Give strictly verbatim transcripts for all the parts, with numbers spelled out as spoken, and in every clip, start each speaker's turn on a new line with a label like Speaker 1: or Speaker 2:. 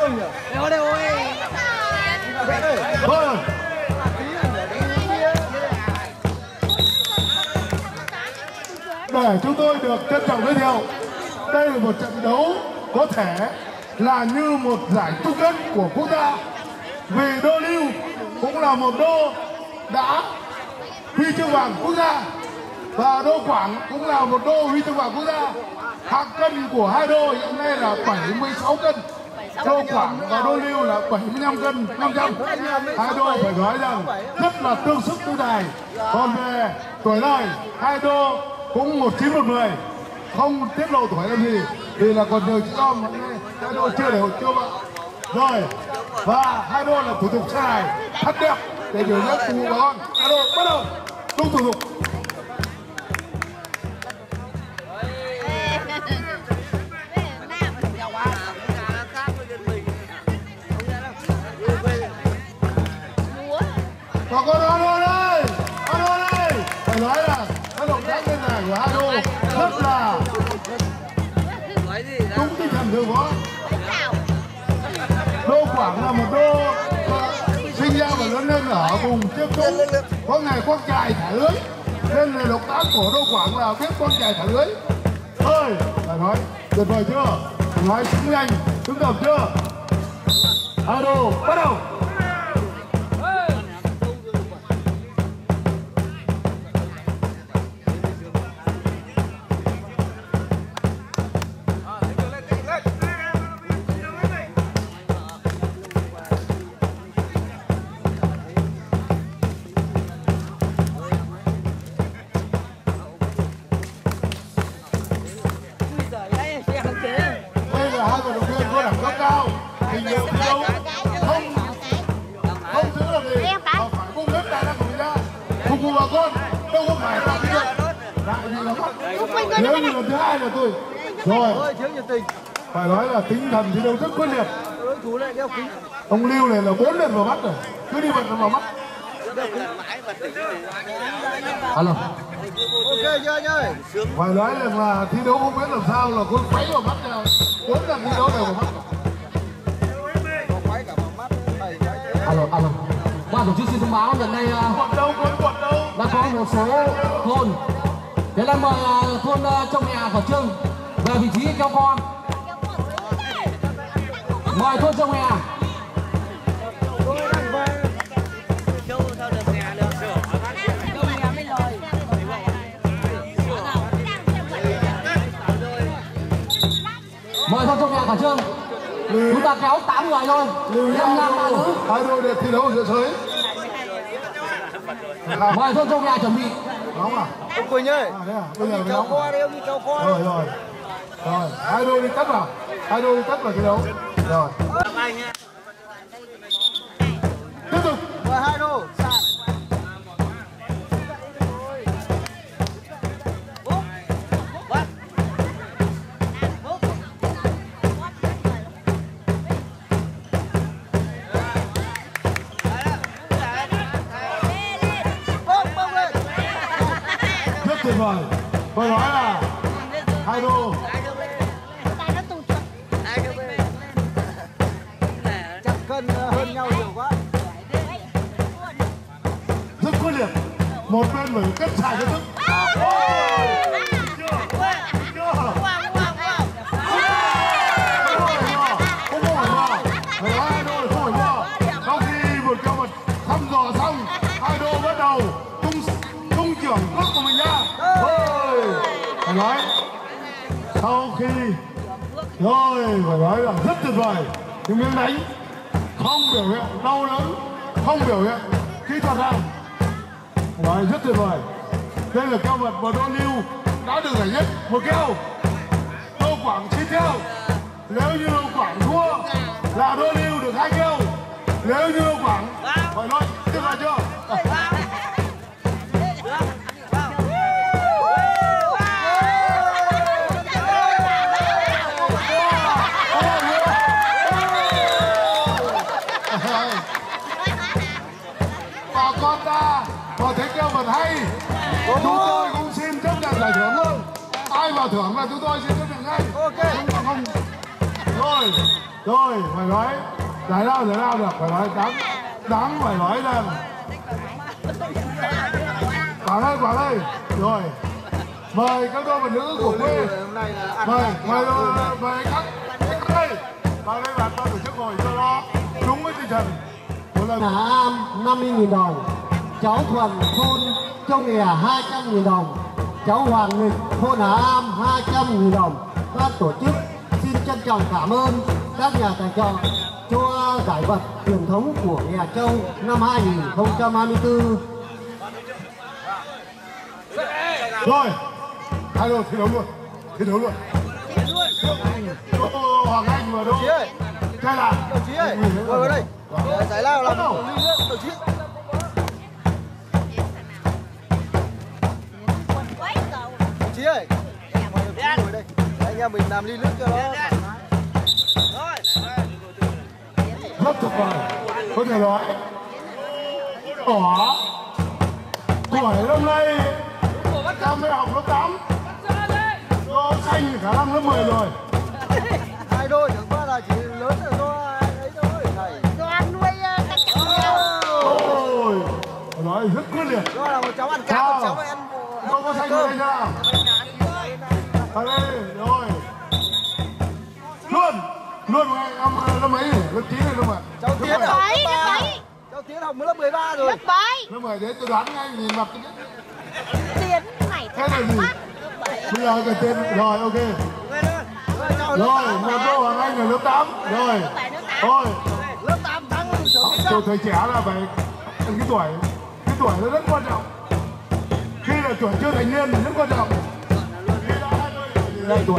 Speaker 1: Vâng. Để chúng tôi được trân trọng giới thiệu, đây là một trận đấu có thể là như một giải chung kết của quốc gia, vì đô Lưu cũng là một đô đã huy chương vàng quốc gia và đô Quảng cũng là một đô huy chương vàng quốc gia. Hạng cân của hai đô hiện nay là bảy mươi sáu cân, đô Quảng và đô Lưu là bảy mươi lăm cân năm trăm. Hai đô phải nói rằng rất là tương sức tương tài. Còn về tuổi đời, hai đô cũng một chín một mười, không tiết lộ tuổi làm gì vì là còn nhiều chị con mà hai đô chưa để chưa vợ rồi. Và hai đô là thủ tục xe này thật đẹp để biểu diễn cùng bà con. Hai đô bắt đầu đúng thủ tục. Bà con hai đô đây, hai đô đây, phải nói là cái động tác bên này của hai đô rất là đúng tinh thần thượng võ. Đô Quảng là một đô sinh ra và lớn lên ở vùng Chiêm Trung, có ngày quăng chài thả lưới, nên là động tác của đô Quảng là biết quăng chài thả lưới. Ơi, phải nói tuyệt vời chưa? Phải nói xứng nhanh, xứng tầm chưa? Hai đô bắt đầu. Hai vận động viên có đẳng cấp cao, trình độ thi đấu không không giữ được gì, mà phải vung hết tài năng của mình ra phục vụ bà con, đâu có phải là cái chuyện lại gì là mất. Nếu như lần thứ hai là tôi rồi, phải nói là tinh thần thi đấu rất quyết liệt. Ông Lưu này là bốn lần vào mắt rồi, cứ đi vận vào mắt. Alo.
Speaker 2: Ok chưa anh ơi?
Speaker 1: Phải nói rằng là thi đấu không biết làm sao là con quấy vào mắt nào, bốn lần thi đấu đều vào mắt.
Speaker 3: Alo, alo. Ban tổ chức xin thông báo gần đây
Speaker 1: đâu, đâu.
Speaker 3: đã có một số thôn. Thế là mời thôn trong nhà của Trưng về vị trí kéo con. Mời thôn trong nhà. Mời thôn trong nhà của Trương. Chúng ta kéo tám người thôi. Năm nam ba nữ.
Speaker 1: Hai đôi để thi đấu giữa sới.
Speaker 3: Mời thôn trong nhà chuẩn bị.
Speaker 1: Nóng à?
Speaker 2: Ông Quỳnh ơi.
Speaker 1: À, thế à? Bây giờ
Speaker 2: kéo co đi, ông đi kéo co.
Speaker 1: Rồi rồi. Rồi, hai đôi đi cắt vào. Hai đôi đi cắt vào thi đấu. Rồi. Tiếp tục.
Speaker 2: Mời hai đô.
Speaker 1: Tuyệt vời. Tôi nói là hai đô
Speaker 2: chặt cân hơn nhau nhiều quá.
Speaker 1: rất quyết liệt. Một bên phải cắt xài cho thức. Sau khi một câu một thăm dò xong, hai đô bắt đầu tung tung trưởng cước của mình ra. Rồi, phải nói sau khi rồi phải nói là rất tuyệt vời. Những miếng đánh không biểu hiện đau đớn, không biểu hiện kỹ thuật nào. Phải nói rất tuyệt vời. Đây là keo vật và đô Lưu đã được giải nhất một keo. Đô Quảng chín keo. Nếu như Đô Quảng thua là đô Lưu được hai keo. Nếu như Đô Quảng phải nói tuyệt vời chưa? Bà con ta có thấy keo vật hay, chúng tôi cũng xin chấp nhận giải thưởng luôn. Ai vào thưởng là chúng tôi xin chấp nhận ngay.
Speaker 2: Ok.
Speaker 1: Không, không. Rồi, Rồi phải nói giải lao giải lao được, phải nói đáng đáng phải nói rằng quả đây quả đây. Rồi mời các đôi vật nữ của quê, mời mời mời các các đây vào đây bạn ban tổ chức ngồi cho nó đúng với tinh thần.
Speaker 4: Hà Am năm mươi nghìn đồng, cháu Thuần thôn Châu Nghè hai trăm nghìn đồng, cháu Hoàng Nghịch thôn Hà Am hai trăm nghìn đồng. Ban tổ chức xin trân trọng cảm ơn các nhà tài trợ cho giải vật truyền thống của Nghè Châu năm hai nghìn không trăm hai mươi tư.
Speaker 1: Rồi hai đôi thi đấu luôn, thi đấu luôn. Hoàng Anh và đâu? Đây là
Speaker 2: Đồng chí ơi, ngồi vào đây. Giải lao là một ly nước, đồng chí. Đồng chí ơi, mời đồng chí ngồi đây. Anh em mình làm ly nước cho nó thoải mái.
Speaker 1: rất tuyệt vời, có thể nói đỏ tuổi năm nay em mới học lớp tám, nó xanh thì khả năng lớp mười rồi.
Speaker 2: Hai đôi chẳng qua là chỉ lớn rồi do ấy thôi thầy.
Speaker 5: Do ăn nuôi các cháu.
Speaker 1: Ôi, nói rất quyết liệt.
Speaker 2: Do là một cháu ăn cá, một cháu ăn
Speaker 1: không có xanh ở đây nha. Ở đây rồi. Luôn, luôn em lớp mấy nhỉ? Lớp chín hay lớp mấy?
Speaker 2: cháu Tiến
Speaker 5: Lớp
Speaker 2: à?
Speaker 5: bảy, lớp bảy.
Speaker 2: Cháu Tiến học mới lớp mười ba rồi.
Speaker 5: Lớp bảy.
Speaker 1: Lớp mười đấy tôi đoán ngay nhìn mặt.
Speaker 5: Tiến này
Speaker 1: Thế là gì? Bây giờ cái tên rồi ok. Rồi, một cô Hoàng Anh là lớp tám. Rồi. Thôi.
Speaker 2: Lớp tám thắng rồi sớm.
Speaker 1: Tôi thời trẻ là phải cái tuổi, cái tuổi nó rất quan trọng. Khi là tuổi chưa thành niên thì rất quan trọng. Khi đã hai tuổi.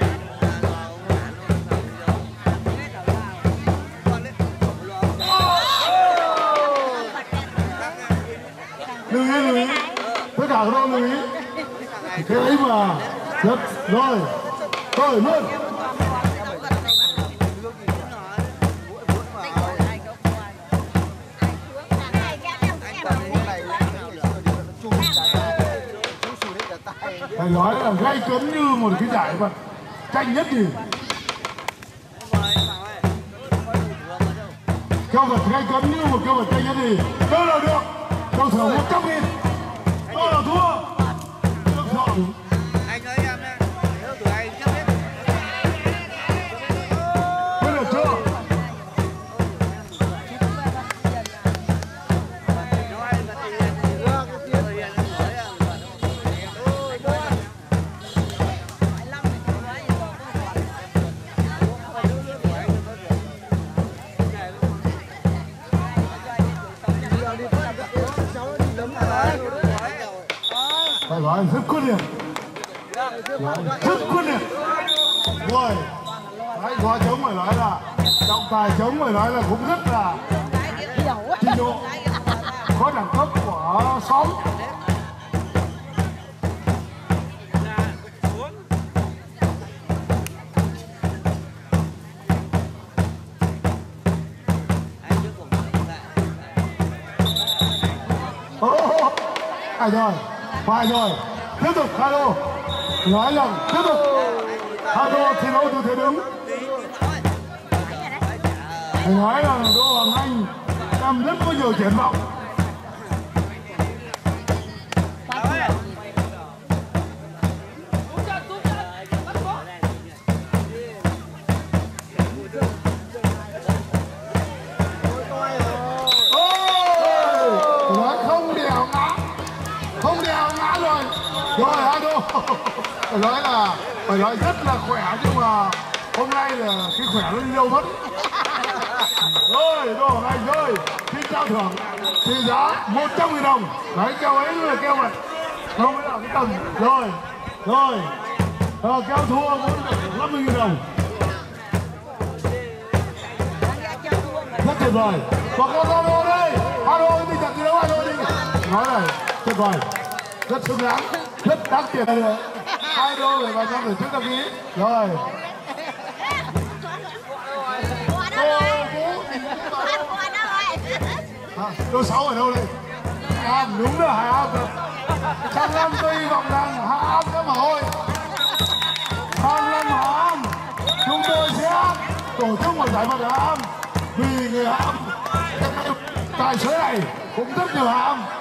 Speaker 1: Lưu ý, lưu ý. Tất cả các bạn lưu ý. Thế ấy mà. Rất, rồi. Rồi, luôn. Phải nói là gay cấn như một cái giải vật tranh nhất gì. Câu vật gay cấn như một câu vật tranh nhất gì. Đâu là được. Câu thưởng một trăm nghìn. Đâu là thua. Được rồi.
Speaker 6: Anh ơi em nè. Nếu tụi anh chấp hết.
Speaker 1: Bây giờ chưa. Phải nói rất quyết liệt, rất quyết liệt. Rồi, đấy, gói trống phải nói là trọng tài trống phải nói là cũng rất là trình độ, có đẳng cấp của xóm. Oh, phải rồi, phải rồi, tiếp tục Hado, nói rằng tiếp tục Hado thi đấu tư thế đứng. Phải nói là Đỗ Hoàng Anh em rất có nhiều triển vọng. Rồi Hado, phải nói là phải nói rất là khỏe nhưng mà hôm nay là cái khỏe nó nhiều mất. Rồi Đỗ Hoàng Anh rồi, xin trao thưởng trị giá một trăm nghìn đồng. Đấy keo ấy là keo vậy, không phải là cái tầm. Rồi, rồi, ờ, keo thua muốn được năm mươi nghìn đồng. Rất tuyệt vời. Và con Hado đây, Hado đi trận thi đấu Hado đi. Nói này, tuyệt vời. Rất xứng đáng, rất đáng tiền rồi. Hai đôi để vào trong tổ chức đăng ký. Rồi. À, đôi sáu ở đâu đây? À, đúng rồi, Hải Am rồi. Sang năm tôi hy vọng rằng Hải Am sẽ mở hội. Sang năm Hải Am chúng tôi sẽ tổ chức một giải vật Hà Am vì người Hà Am tài xế này cũng rất nhiều Hà Am.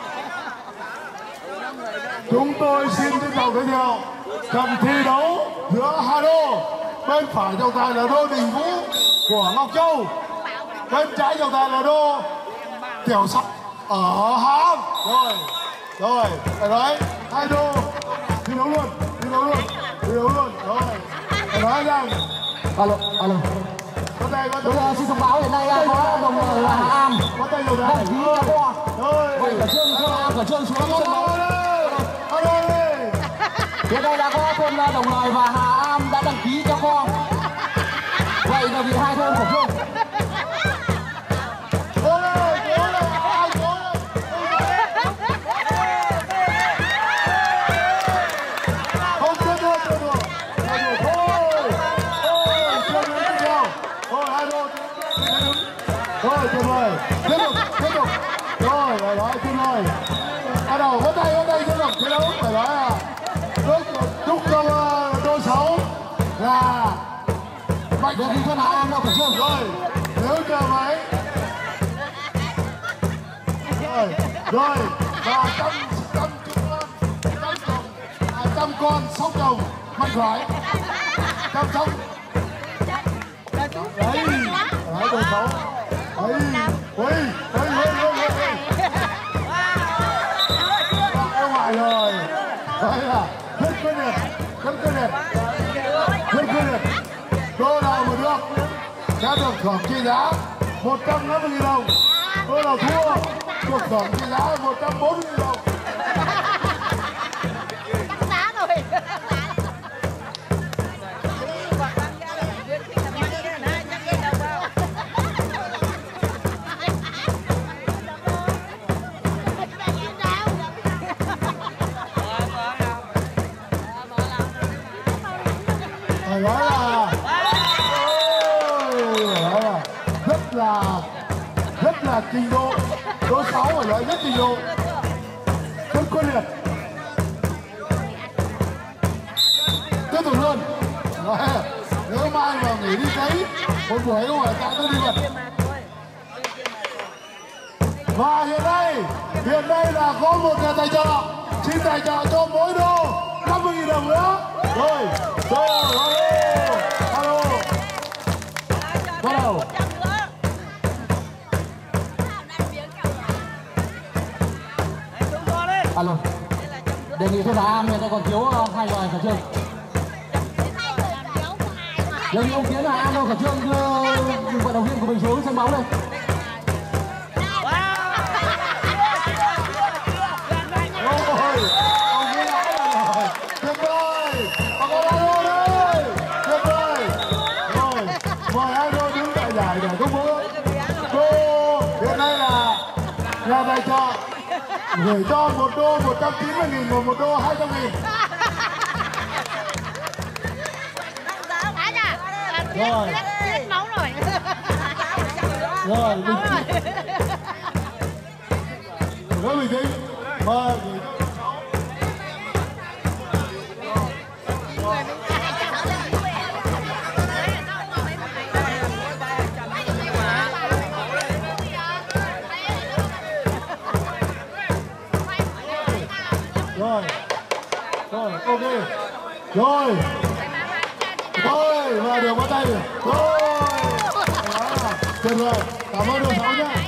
Speaker 1: Chúng tôi xin trân trọng giới thiệu trận thi đấu giữa hai đô. Bên phải trọng tài là đô Đình Vũ của Ngọc Châu, bên trái trọng tài là đô Tiểu Sắc ở Hà Am. Rồi, rồi, phải nói hai đô thi đấu luôn, thi đấu luôn, thi đấu luôn. Rồi, phải nói rằng
Speaker 3: alo alo
Speaker 1: có tay có
Speaker 3: bây giờ xin thông báo hiện nay có đồng đội là Hà Am
Speaker 1: có tay đầu đá.
Speaker 3: đăng ký cho qua
Speaker 1: Rồi,
Speaker 3: vậy cả trương cho Am cả trương xuống sân đấu. Hiện nay đã có thôn Đồng Lời và Hà Am đã đăng ký cho con. Vậy là vì hai thôn của Trương.
Speaker 1: Không chưa được, chưa được. Hai đô thôi. Ôi, chưa được tiếp theo. Rồi, hai đô. Rồi, tuyệt vời. Tiếp tục, tiếp tục. Rồi, phải nói tuyệt vời. Bắt đầu, vỗ tay, vỗ tay, tiếp tục chiến đấu. Phải nói là chúc chúc cho đô sáu là mạnh
Speaker 3: Được đi cho Hà Am đâu cả Trương.
Speaker 1: rồi. Nếu chờ máy. Rồi, rồi. Và trăm trăm con, trăm con, à, trăm con sóc đồng mạnh khỏe. Trăm sóc. Đấy, đấy đô sáu. Đấy, ui, ui, ui, ui, ui. Ra ngoài rồi. Đấy là rất quyết liệt, rất quyết liệt, rất quyết liệt. Đô nào mà được sẽ được thưởng trị giá một trăm năm mươi nghìn đồng. Đô nào thua được thưởng trị giá một trăm bốn mươi nghìn đồng.
Speaker 5: Tăng giá rồi.
Speaker 1: Phải nói là ôi, phải nói là rất là rất là trình độ. Đô sáu phải nói rất trình độ, rất quyết liệt. Tiếp tục luôn. Đấy, nếu mai mà nghỉ đi cấy một buổi không phải tặng tôi đi vật. Và hiện nay hiện nay là có một nhà tài trợ xin tài trợ cho mỗi đô năm mươi nghìn đồng nữa. Rồi, rồi, alo, alo, bắt đầu.
Speaker 3: Alo. Đề nghị thôn Hà Am hiện nay còn thiếu uh, hai loài cả Trương. Đề nghị ông Tiến Hà Am đâu cả Trương đưa vận động viên của mình xuống sân bóng đây.
Speaker 1: Ôi, ông ấy đã rồi. Tuyệt vời. Bà con alo đây. Tuyệt vời. Rồi, mời hai đô đứng tại giải để công bố. Đô hiện nay là nhà tài trợ gửi cho một đô một trăm chín mươi nghìn và một đô hai trăm nghìn. Rồi.
Speaker 5: Hết máu rồi.
Speaker 1: Rồi, bình tĩnh. Rất bình tĩnh. Mời gửi cho cháu. Rồi. Rồi, ok. Rồi. Rồi, và được bắt tay. Rồi. Đó là tuyệt vời. Cảm ơn đô sáu nhé.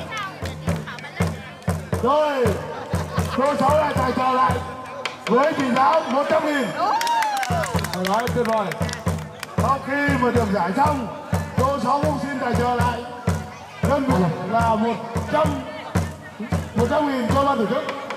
Speaker 1: Rồi, đô sáu lại tài trợ lại với trị giá một trăm nghìn. Phải nói tuyệt vời. Sau khi mà được giải xong, đô sáu cũng xin tài trợ lại đơn vị là một trăm nghìn cho ban tổ chức.